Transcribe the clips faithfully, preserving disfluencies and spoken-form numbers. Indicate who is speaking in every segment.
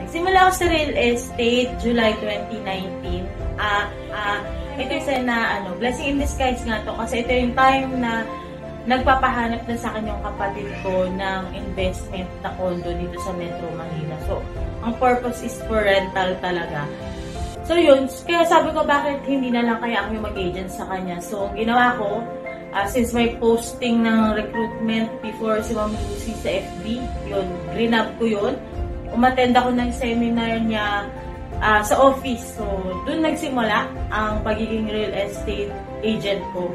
Speaker 1: Nagsimula ako sa real estate July twenty nineteen. Ah, ah, ito isa na ano, blessing in disguise nga to kasi ito yung time na nagpapahanap na sa akin yung kapatid ko ng investment na condo dito sa Metro Manila. So, ang purpose is for rental talaga. So yun, kaya sabi ko bakit hindi na lang kaya ako yung mag-agent sa kanya. So, ginawa ko, uh, since may posting ng recruitment before si Ma'am Lucy sa F B, yun, greenup ko yun. Umattend ako ng seminar niya uh, sa office. So, dun nagsimula ang pagiging real estate agent ko.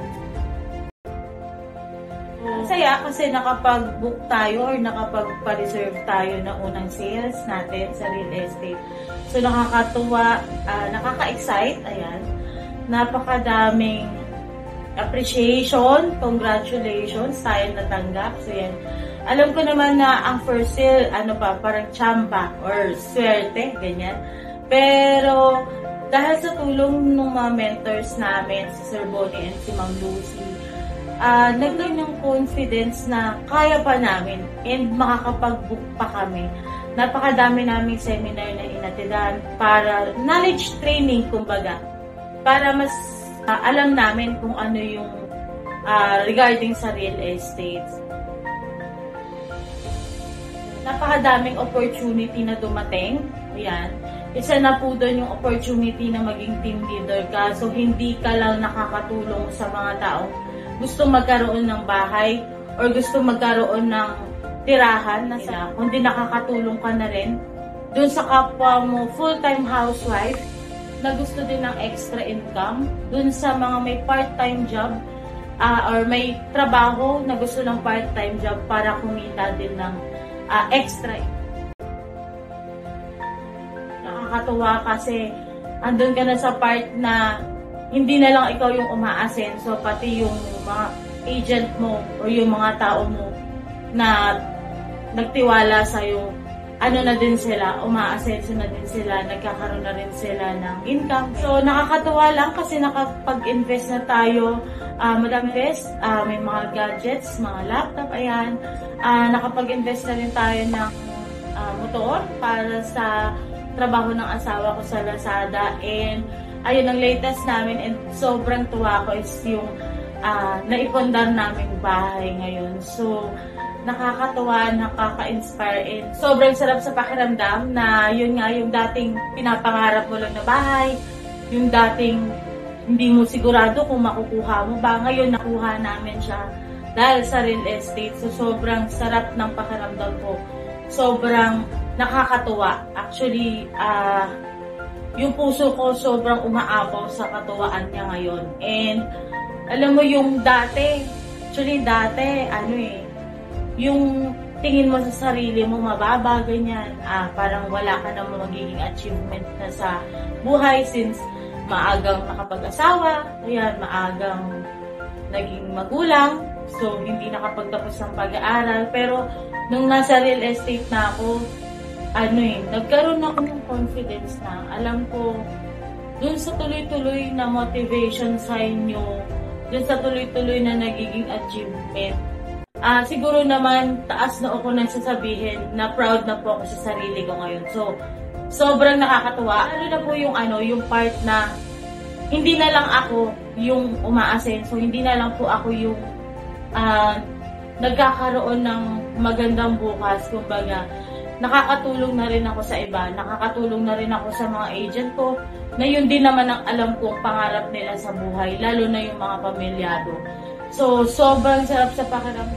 Speaker 1: Masaya kasi nakapag-book tayo or nakapag-reserve tayo ng unang sales natin sa real estate. So, nakakatuwa, uh, nakaka-excite, ayan. Napakadaming appreciation, congratulations, tayo natanggap. So, yan. Alam ko naman na ang first sale, ano pa, parang tsamba or swerte, ganyan. Pero, dahil sa tulong ng mga mentors namin, si Sir Bonnie and si Ma'am Lucy, Uh, nagkaroon yung confidence na kaya pa namin and makakapag-book pa kami. Napakadami naming seminar na inatidan para knowledge training, kumbaga. Para mas uh, alam namin kung ano yung uh, regarding sa real estate. Napakadaming opportunity na dumating. Ayan. Isa na po doon yung opportunity na maging team leader ka. So, hindi ka lang nakakatulong sa mga taong gusto magkaroon ng bahay or gusto magkaroon ng tirahan na sila, kundi nakakatulong ka na rin dun sa kapwa mo full-time housewife na gusto din ng extra income, dun sa mga may part-time job uh, or may trabaho na gusto ng part-time job para kumita din ng uh, extra. Nakakatuwa kasi andun ka na sa part na hindi na lang ikaw yung umaasenso, pati yung mga agent mo o yung mga tao mo na nagtiwala sa yung ano na din sila, umaasenso na din sila, nagkakaroon na rin sila ng income. So, nakakatuwa lang kasi nakapag-invest na tayo. Uh, Madami invest, uh, may mga gadgets, mga laptop, ayan. Uh, nakapag-invest na rin tayo ng uh, motor para sa trabaho ng asawa ko sa Lazada. And ayun ang latest namin and sobrang tuwa ko is yung uh, naipundar naming bahay ngayon. So, nakakatuwa, nakaka-inspire and sobrang sarap sa pakiramdam na yun nga yung dating pinapangarap mo lang na bahay, yung dating hindi mo sigurado kung makukuha mo ba. Ngayon, nakuha namin siya dahil sa real estate. So, sobrang sarap ng pakiramdam ko. Sobrang nakakatuwa. Actually, ah, uh, yung puso ko sobrang umaapaw sa katuwaan niya ngayon. And, alam mo yung dati, actually dati, ano eh, yung tingin mo sa sarili mo mababa, ganyan, ah, parang wala ka na magiging achievement na sa buhay since maagang nakapag-asawa, ayan, maagang naging magulang, so hindi nakapagtapos ng pag-aaral. Pero, nung nasa real estate na ako, ano eh, nagkaroon ako ng confidence na alam ko dun sa tuloy-tuloy na motivation sa inyo, dun sa tuloy-tuloy na nagiging achievement. Ah, uh, siguro naman taas na ako nang sasabihin na proud na po ako sa sarili ko ngayon. So, sobrang nakakatuwa. Lalo na po yung ano, yung part na hindi na lang ako yung umaasenso, hindi na lang po ako yung uh, nagkakaroon ng magandang bukas, kumbaga. Nakakatulong na rin ako sa iba, nakakatulong na rin ako sa mga agent ko, na yun din naman ang alam kong pangarap nila sa buhay, lalo na yung mga pamilyado. So, sobrang sarap sa pakiramdam.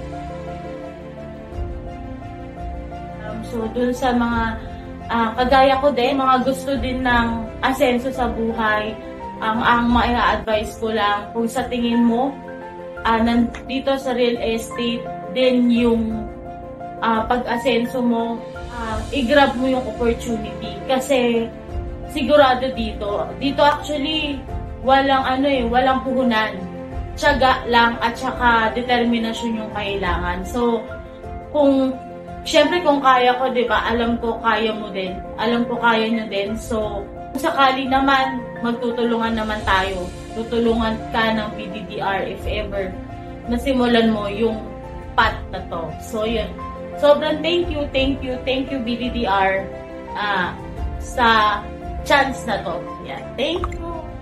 Speaker 1: Um, so, dun sa mga uh, kagaya ko din, mga gusto din ng asenso sa buhay, ang, ang ma-advise ko lang, kung sa tingin mo, uh, nandito sa real estate, din yung uh, pag-asenso mo, Uh, i-grab mo yung opportunity kasi sigurado dito dito actually walang ano eh, walang puhunan, tiyaga lang at saka determinasyon yung kailangan. So kung syempre kung kaya ko, 'di ba, alam ko kaya mo din, alam ko kaya nyo din. So kung sakali naman magtutulungan naman tayo, tutulungan ka ng B D D R if ever nasimulan mo yung path na to. So yun, sobrang thank you, thank you, thank you B D D R. Ah, sa chance na to. Yan. Thank you.